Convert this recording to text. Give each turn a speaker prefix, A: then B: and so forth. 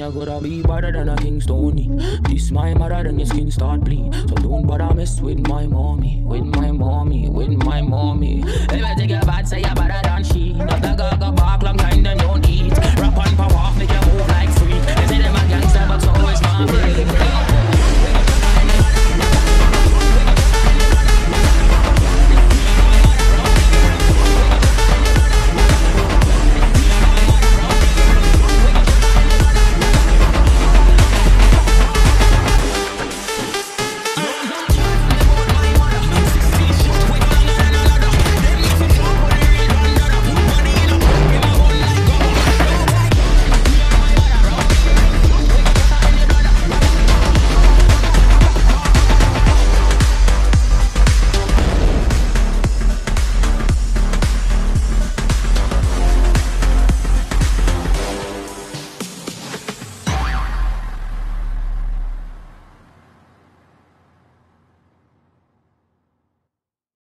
A: you're gonna be better than a King Stony. This my mother, then your skin start bleed. So don't bother mess with my mommy, with my mommy, with my mommy. If I take your bad, say you're better than she. Not the go back long time, then you